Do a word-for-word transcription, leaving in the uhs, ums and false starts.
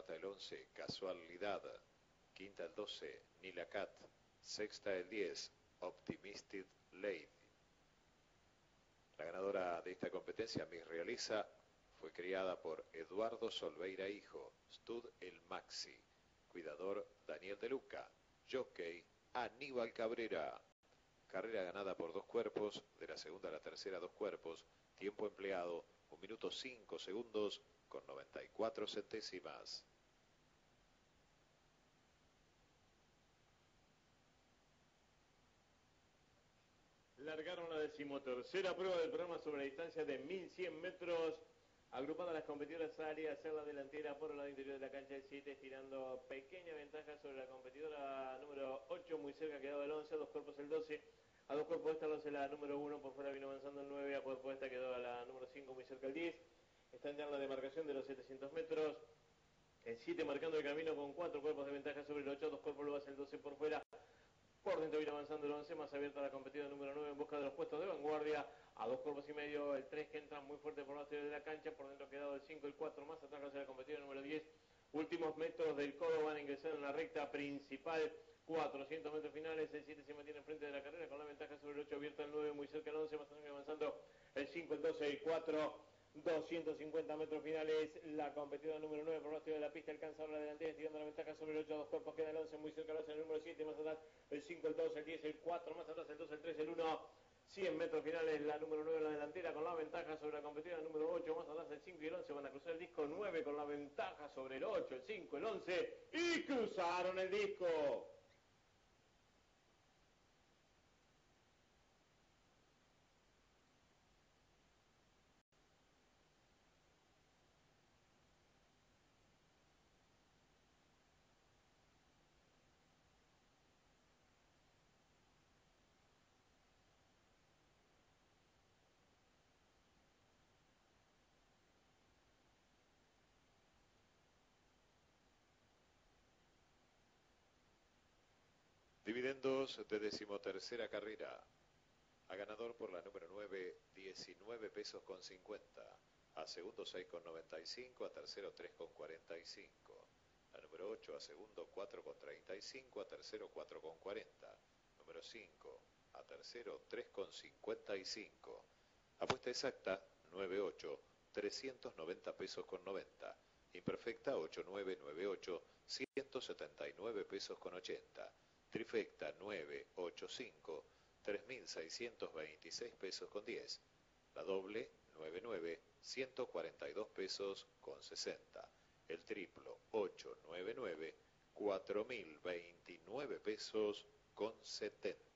cuarta el once, Casualidad, quinta el doce, Nilacat, sexta el diez, Optimistic Lady. La ganadora de esta competencia, Miss Realiza, fue criada por Eduardo Solveira Hijo, Stud El Maxi, cuidador Daniel De Luca, jockey Aníbal Cabrera. Carrera ganada por dos cuerpos, de la segunda a la tercera dos cuerpos, tiempo empleado un minuto cinco segundos con noventa y cuatro centésimas. Largaron la decimotercera prueba del programa sobre la distancia de mil cien metros. Agrupadas las competidoras Ari a hacer la delantera por el lado interior de la cancha, el siete estirando pequeña ventaja sobre la competidora número ocho, muy cerca quedó el once, a dos cuerpos el doce, a dos cuerpos esta el once la número uno, por fuera vino avanzando el nueve, a cuerpo esta quedó a la número cinco, muy cerca el diez. Están ya en la demarcación de los setecientos metros, el siete marcando el camino con cuatro cuerpos de ventaja sobre el ocho, a dos cuerpos lo hace el doce por fuera. Por dentro viene avanzando el once, más abierta la competidora número nueve en busca de los puestos de vanguardia. A dos cuerpos y medio, el tres que entra muy fuerte por la de la cancha. Por dentro ha quedado el cinco, el cuatro, más atrás hacia la competidora número diez. Últimos metros del codo van a ingresar en la recta principal. cuatrocientos metros finales, el siete se mantiene enfrente de la carrera con la ventaja sobre el ocho, abierta el nueve, muy cerca el once, más atrás avanzando el cinco, el doce, el cuatro. doscientos cincuenta metros finales, la competidora número nueve por la de la pista alcanza ahora la delantera, estirando la ventaja sobre el ocho, a dos cuerpos queda el once, muy cerca el once, el número siete, más atrás el cinco, el dos, el diez, el cuatro, más atrás el dos, el tres, el uno, cien metros finales, la número nueve en la delantera con la ventaja sobre la competidora número ocho, más atrás el cinco y el once, van a cruzar el disco, nueve con la ventaja sobre el ocho, el cinco, el once, y cruzaron el disco. Dividendos de decimotercera carrera. A ganador por la número nueve, diecinueve pesos con cincuenta. A segundo seis con noventa y cinco, a tercero tres con cuarenta y cinco. La número ocho a segundo cuatro con treinta y cinco, a tercero cuatro con cuarenta. Número cinco a tercero tres con cincuenta y cinco. Apuesta exacta nueve ocho, trescientos noventa pesos con noventa. Imperfecta ocho nueve nueve ocho, ciento setenta y nueve pesos con ochenta. Trifecta nueve ocho cinco, tres mil seiscientos veintiséis pesos con diez. La doble nueve nueve, ciento cuarenta y dos pesos con sesenta. El triplo ocho nueve nueve, cuatro mil veintinueve pesos con setenta.